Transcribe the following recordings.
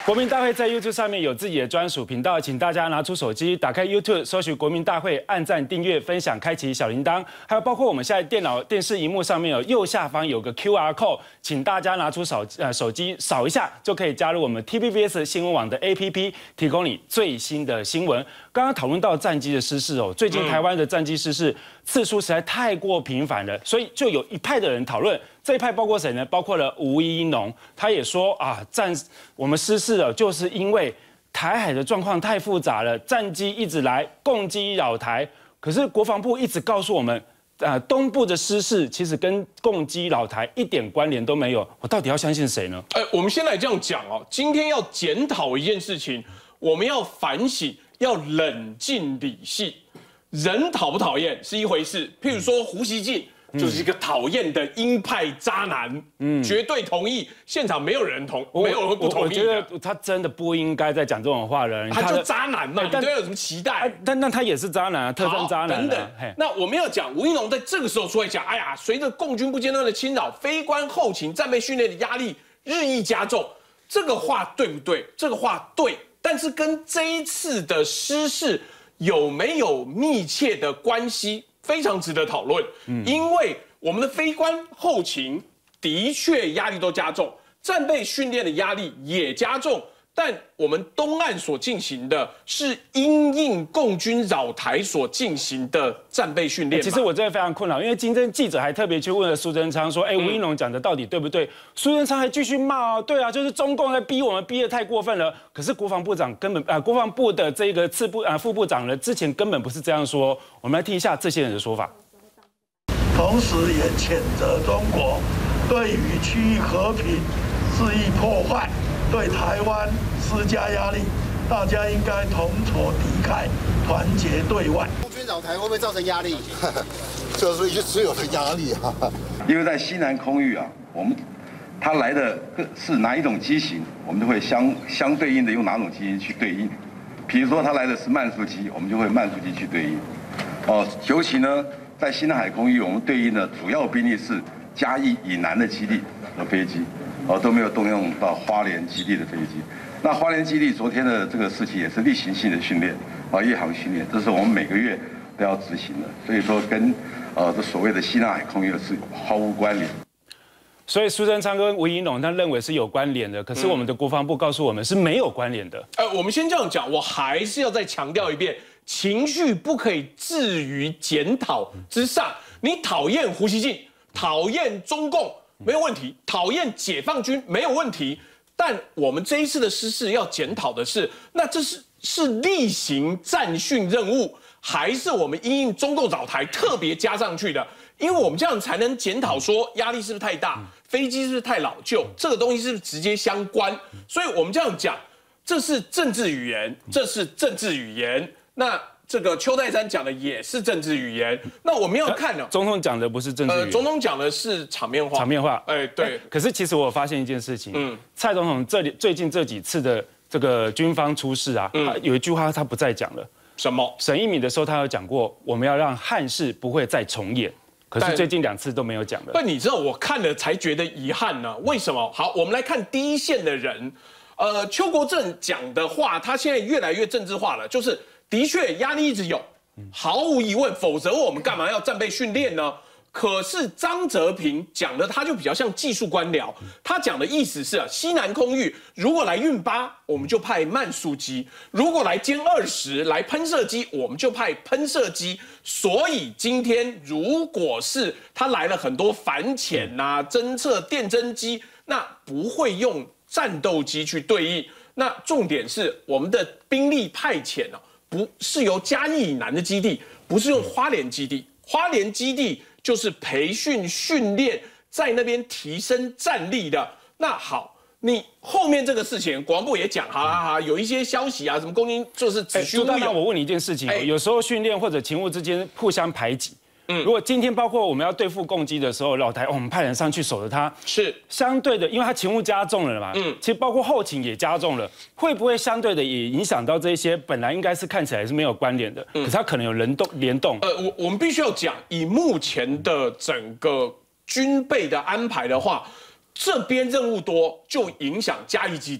国民大会在 YouTube 上面有自己的专属频道，请大家拿出手机，打开 YouTube， 搜寻国民大会，按赞、订阅、分享、开启小铃铛，还有包括我们现在电脑、电视荧幕上面有右下方有个 QR code， 请大家拿出手机扫一下，就可以加入我们 TVBS 新闻网的 APP， 提供你最新的新闻。刚刚讨论到战机的失事哦，最近台湾的战机失事次数实在太过频繁了，所以就有一派的人讨论。这一派包括谁呢？包括了吴怡农，他也说啊，我们失事了，就是因为台海的状况太复杂了，战机一直来攻击扰台。可是国防部一直告诉我们，东部的失事其实跟攻击扰台一点关联都没有。我到底要相信谁呢？ 我们先来这样讲哦，今天要检讨一件事情，我们要反省，要冷静理性。人讨不讨厌是一回事，譬如说胡锡进。就是一个讨厌的鹰派渣男，绝对同意。现场没有人不同意的。我觉得他真的不应该再讲这种话了。 他就渣男嘛，你对他有什么期待？ 但他也是渣男啊，特战渣男。 等等，那我们要讲吴怡农在这个时候出来讲，哎呀，随着共军不间断的侵扰，非官后勤战备训练的压力日益加重，这个话对不对？这个话对，但是跟这一次的失事有没有密切的关系？非常值得讨论，因为我们的非官后勤的确压力都加重，战备训练的压力也加重，但我们东岸所进行的是因应共军扰台所进行的战备训练。 其实我真的非常困扰，因为今天记者还特别去问了苏贞昌说：“吴怡农讲的到底对不对？”苏贞昌还继续骂哦，对啊，就是中共在逼我们，逼得太过分了。可是国防部长根本国防部的这个副部长呢，之前根本不是这样说。我们来听一下这些人的说法。 同时也谴责中国对于区域和平肆意破坏，对台湾施加压力，大家应该同仇敌忾，团结对外。 共军扰台会不会造成压力？这是一直有的压力啊。 因为在西南空域啊，他来的是哪一种机型，我们就会相对应的用哪种机型去对应。比如说他来的是慢速机，我们就会慢速机去对应。尤其呢，在西南海空域，我们对应的主要兵力是嘉义以南的基地和飞机，都没有动用到花莲基地的飞机。那花莲基地昨天的这个事情也是例行性的训练，夜航训练，这是我们每个月都要执行的，所以说跟这所谓的西南海空域是毫无关联。 所以苏贞昌跟吴怡农他认为是有关联的，可是我们的国防部告诉我们是没有关联的。 我们先这样讲，我还是要再强调一遍，情绪不可以置于检讨之上。你讨厌胡锡进，讨厌中共没有问题，讨厌解放军没有问题，但我们这一次的失事要检讨的是，那这是例行战训任务，还是我们因应中共扰台特别加上去的？因为我们这样才能检讨说压力是不是太大，飞机是不是太老旧，这个东西是不是直接相关？所以我们这样讲，这是政治语言，这是政治语言。那这个邱泰山讲的也是政治语言。那我们要看呢， 总统讲的不是政治语言， 总统讲的是场面话。 场面话， 对。 可是其实我发现一件事情，蔡总统最近这几次的这个军方出事啊，有一句话他不再讲了。 什么？ 沈一鸣的时候他有讲过，我们要让汉事不会再重演。可是最近2次都没有讲了。 但你知道我看了才觉得遗憾呢？为什么？好，我们来看第一线的人。邱国正讲的话，他现在越来越政治化了，就是的确压力一直有，毫无疑问，否则我们干嘛要战备训练呢？可是张泽平讲的他就比较像技术官僚，他讲的意思是西南空域如果来运8，我们就派慢速机；如果来歼20来喷射机，我们就派喷射机。所以今天如果是他来了很多反潜侦测电侦机，那不会用战斗机去对应。那重点是我们的兵力派遣不是由嘉义以南的基地，不是用花莲基地，花莲基地就是培训训练，在那边提升战力的。那好，你后面这个事情，国防部也讲，有一些消息什么共军就是子虚乌有。 我问你一件事情，有时候训练或者勤务之间互相排挤。如果今天包括我们要对付共机的时候，老台我们派人上去守着它，是相对的，因为它勤务加重了嘛，其实包括后勤也加重了，会不会相对的也影响到这些本来应该是看起来是没有关联的，可是它可能有联动。 我们必须要讲，以目前的整个军备的安排的话，这边任务多就影响嘉义基地。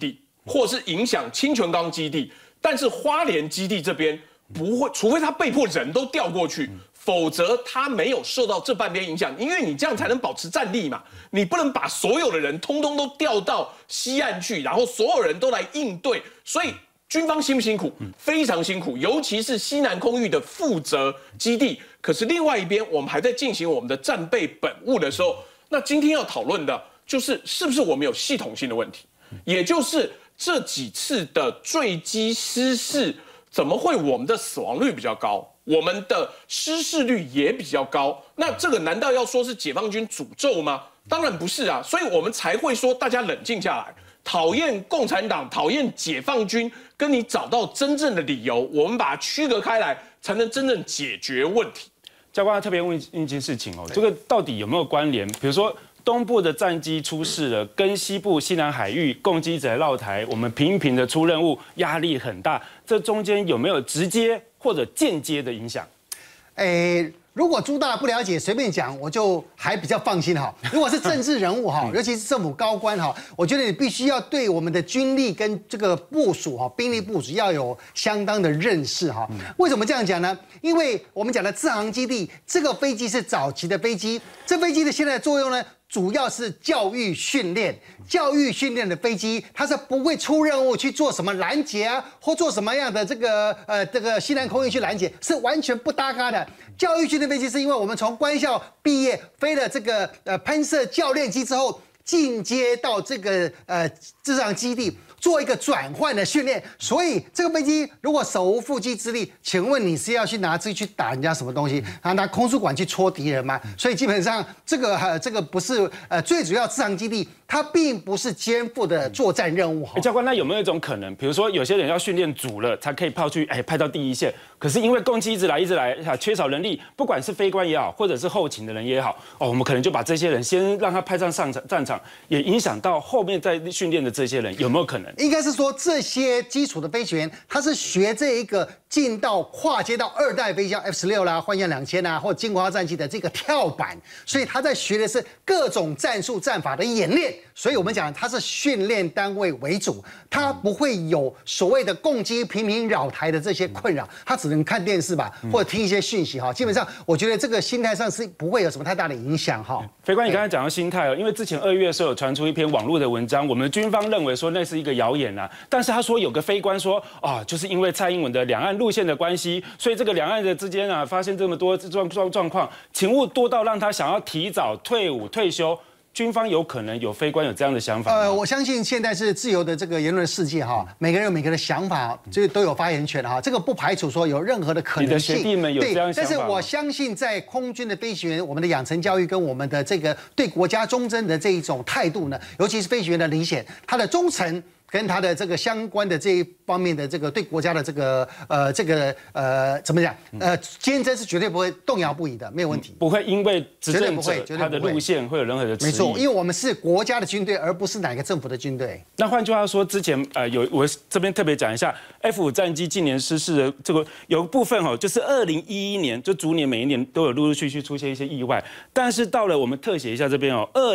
或是影响清泉岗基地，但是花莲基地这边不会，除非他被迫人都调过去。否则他没有受到这半边影响，因为你这样才能保持战力嘛。你不能把所有的人通通都调到西岸去，然后所有人都来应对。所以军方辛不辛苦？非常辛苦，尤其是西南空域的负责基地。可是另外一边，我们还在进行我们的战备本务的时候，那今天要讨论的就是是不是我们有系统性的问题，也就是这几次的坠机失事，怎么会我们的死亡率比较高？我们的失事率也比较高，那这个难道要说是解放军诅咒吗？当然不是啊，所以我们才会说大家冷静下来，讨厌共产党，讨厌解放军，跟你找到真正的理由，我们把它区隔开来，才能真正解决问题。 教官特别问一件事情哦，这个到底有没有关联？比如说东部的战机出事了，跟西部西南海域共机在绕台，我们频频的出任务，压力很大，这中间有没有直接或者间接的影响？ 如果朱大不了解，随便讲，我就还比较放心哈。如果是政治人物哈，尤其是政府高官哈，我觉得你必须要对我们的军力跟这个部署哈，兵力部署要有相当的认识哈。为什么这样讲呢？因为我们讲的制航基地，这个飞机是早期的飞机，这飞机的现在的作用呢，主要是教育训练。教育训练的飞机，它是不会出任务去做什么拦截啊，或做什么样的这个西南空域去拦截，是完全不搭嘎的。教育训练飞机是因为我们从官校毕业，飞了这个喷射教练机之后，进阶到这个制航基地。做一个转换的训练，所以这个飞机如果手无缚鸡之力，请问你是要去拿这去打人家什么东西？拿空输管去戳敌人吗？所以基本上这个不是最主要制航基地，它并不是肩负的作战任务。 教官，那有没有一种可能，比如说有些人要训练足了才可以派到第一线，可是因为攻击一直来，缺少人力，不管是飞官也好，或者是后勤的人也好，我们可能就把这些人先让他派上战场，也影响到后面在训练的这些人，有没有可能？ 应该是说这些基础的飞行员，他是学这一个进到跨阶到2代飞机，F-16啦、幻象2000啦，或金国号战机的这个跳板，所以他在学的是各种战术战法的演练。所以我们讲它是训练单位为主，它不会有所谓的共机频频扰台的这些困扰，他只能看电视吧，或者听一些讯息哈。基本上，我觉得这个心态上是不会有什么太大的影响哈。 飞官，你刚才讲到心态哦，因为之前2月的时候有传出一篇网络的文章，我们军方认为说那是一个谣言啊，但是他说有个飞官说就是因为蔡英文的两岸路线的关系，所以这个两岸的之间啊发现这么多状况，勤务多到让他想要提早退伍退休。军方有可能有飞官有这样的想法我相信现在是自由的这个言论世界哈，每个人有每个人的想法，这都有发言权哈，这个不排除说有任何的可能性。 你的学弟们有这样想法吗？ 但是我相信在空军的飞行员，我们的养成教育跟我们的这个对国家忠贞的这一种态度呢，尤其是飞行员的李显，他的忠诚。跟他的这个相关的这一方面的这个对国家的这个怎么讲坚贞是绝对不会动摇不已的，没有问题， 不会因为执政者绝对他的路线会有任何的迟疑。 没错，因为我们是国家的军队，而不是哪个政府的军队。 那换句话说，之前我这边特别讲一下 F5战机近年失事的这个有部分就是2011年就逐年每一年都有陆陆续续出现一些意外，但是到了我们特写一下这边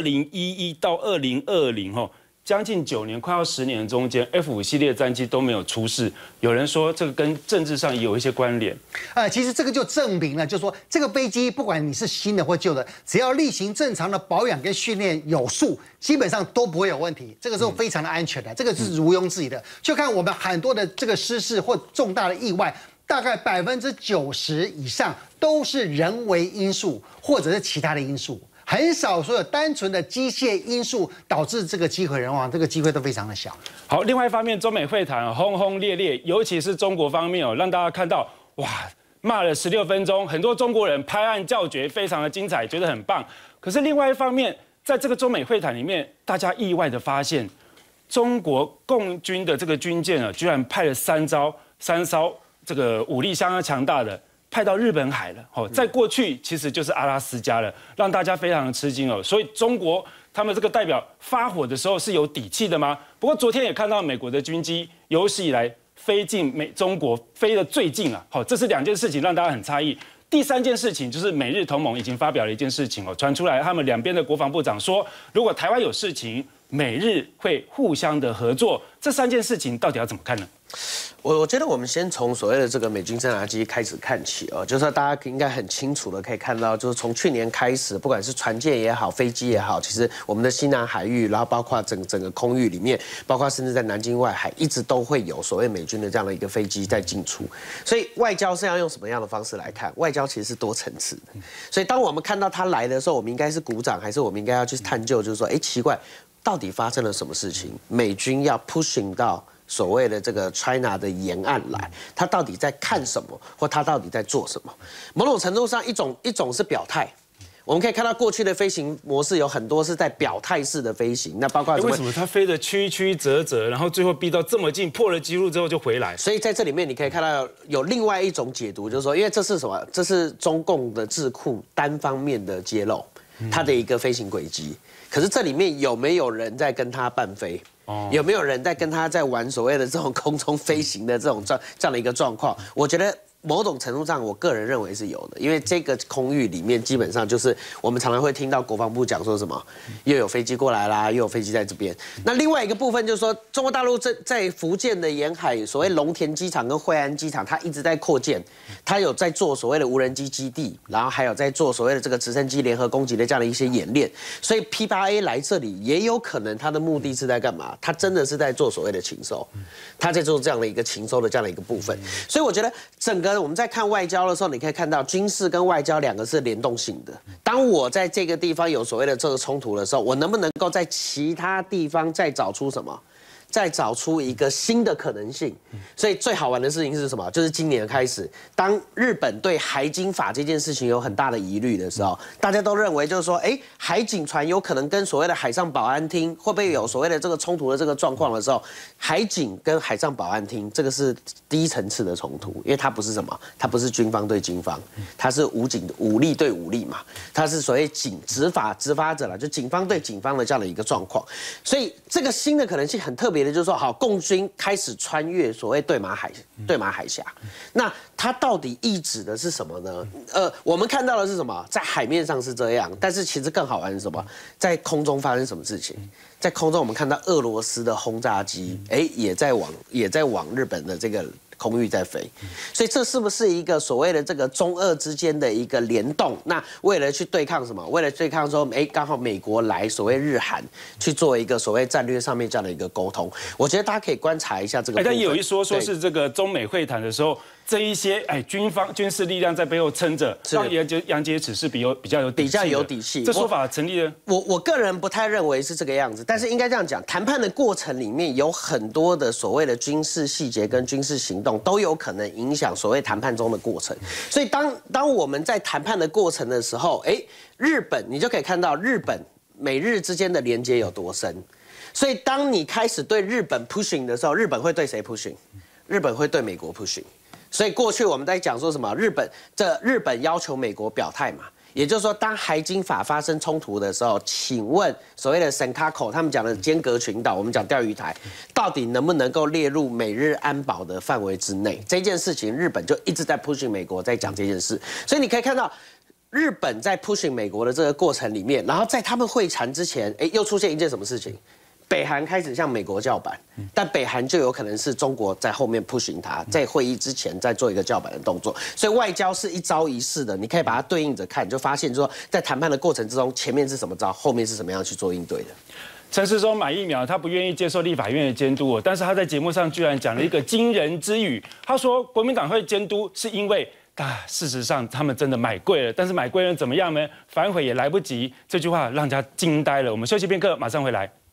2011到2020将近9年，快要10年的中间 ，F5系列战机都没有出事。有人说这个跟政治上也有一些关联。 其实这个就证明了，就是说这个飞机不管你是新的或旧的，只要例行正常的保养跟训练有素，基本上都不会有问题。这个是非常的安全的，这个是毋庸置疑的。就看我们很多的这个失事或重大的意外，大概90%以上都是人为因素或者是其他的因素。很少说有单纯的机械因素导致这个机毁人亡，这个机会都非常的小。 好，另外一方面，中美会谈轰轰烈烈，尤其是中国方面让大家看到骂了16分钟，很多中国人拍案叫绝，非常的精彩，觉得很棒。可是另外一方面，在这个中美会谈里面，大家意外的发现，中国共军的这个军舰居然派了3艘这个武力相当强大的。派到日本海了，在过去其实就是阿拉斯加了，让大家非常的吃惊所以中国他们这个代表发火的时候是有底气的吗？不过昨天也看到美国的军机有史以来飞进中国飞得最近这是2件事情让大家很诧异。第3件事情就是美日同盟已经发表了一件事情传出来，他们两边的国防部长说，如果台湾有事情， 美日会互相的合作，这3件事情到底要怎么看呢？ 我觉得我们先从所谓的这个美军侦察机开始看起哦，就是说大家应该很清楚的可以看到，就是从去年开始，不管是船舰也好，飞机也好，其实我们的西南海域，然后包括整个空域里面，包括甚至在南京外海，一直都会有所谓美军的这样的一个飞机在进出。所以外交是要用什么样的方式来看？外交其实是多层次的。所以当我们看到他来的时候，我们应该是鼓掌，还是我们应该要去探究，就是说，哎，奇怪，到底发生了什么事情？美军要 pushing 到所谓的这个 China 的沿岸来，他到底在看什么，或他到底在做什么？某种程度上，一种是表态。我们可以看到过去的飞行模式有很多是在表态式的飞行，那包括为什么它飞得曲曲折折，然后最后逼到这么近，破了纪录之后就回来？ 所以在这里面你可以看到有另外一种解读，就是说，因为这是什么？这是中共的智库单方面的揭露，它的一个飞行轨迹。可是这里面有没有人在跟他伴飞？有没有人在跟他在玩所谓的这种空中飞行的这样的一个状况？我觉得某种程度上，我个人认为是有的，因为这个空域里面基本上就是我们常常会听到国防部讲说什么，又有飞机过来啦，又有飞机在这边。那另外一个部分就是说，中国大陆在福建的沿海，所谓龙田机场跟惠安机场，它一直在扩建，它有在做所谓的无人机基地，然后还有在做所谓的这个直升机联合攻击的这样的一些演练。所以 P8A 来这里也有可能它的目的是在干嘛？它真的是在做所谓的情收，它在做这样的一个情收的这样的一个部分。所以我觉得整个我们在看外交的时候，你可以看到军事跟外交两个是联动性的。当我在这个地方有所谓的这个冲突的时候，我能不能够在其他地方再找出什么？再找出一个新的可能性。所以最好玩的事情是什么？就是今年开始，当日本对海警法这件事情有很大的疑虑的时候，大家都认为就是说，哎，海警船有可能跟所谓的海上保安厅会不会有所谓的这个冲突的这个状况的时候，海警跟海上保安厅这个是低层次的冲突，因为它不是什么，它不是军方对军方，它是武力对武力嘛，它是所谓执法者啦，就警方对警方的这样的一个状况。所以这个新的可能性很特别。就是说，好，共军开始穿越所谓对马海峡，那它到底意指的是什么呢？我们看到的是什么？在海面上是这样，但是其实更好玩是什么？在空中发生什么事情？在空中我们看到俄罗斯的轰炸机，也在往日本的这个空域在飞，所以这是不是一个所谓的这个中俄之间的一个联动？那为了去对抗什么？为了对抗说，刚好美国来所谓日韩去做一个所谓战略上面这样的一个沟通，我觉得大家可以观察一下这个部分。 但也有一说是这个中美会谈的时候，这一些军事力量在背后撑着，让杨洁篪是比较有底气，这说法成立了。 我个人不太认为是这个样子，但是应该这样讲，谈判的过程里面有很多的所谓的军事细节跟军事行动都有可能影响所谓谈判中的过程。所以当我们在谈判的过程的时候，日本你就可以看到美日之间的连接有多深。所以当你开始对日本 pushing 的时候，日本会对谁 pushing？ 日本会对美国 pushing。所以过去我们在讲说什么？日本要求美国表态嘛，也就是说，当海警法发生冲突的时候，请问所谓的Senkaku他们讲的尖阁群岛，我们讲钓鱼台，到底能不能够列入美日安保的范围之内？这件事情，日本就一直在 pushing 美国，在讲这件事。所以你可以看到，日本在 pushing 美国的这个过程里面，然后在他们会谈之前，又出现一件什么事情？北韩开始向美国叫板，但北韩就有可能是中国在后面 pushing 他，在会议之前再做一个叫板的动作。所以外交是一招一式的，你可以把它对应着看，你就发现说在谈判的过程之中，前面是什么招，后面是什么样去做应对的。 陈时中买疫苗，他不愿意接受立法院的监督，但是他在节目上居然讲了一个惊人之语，他说国民党会监督是因为事实上他们真的买贵了，但是买贵了怎么样呢？反悔也来不及，这句话让人家惊呆了。我们休息片刻，马上回来。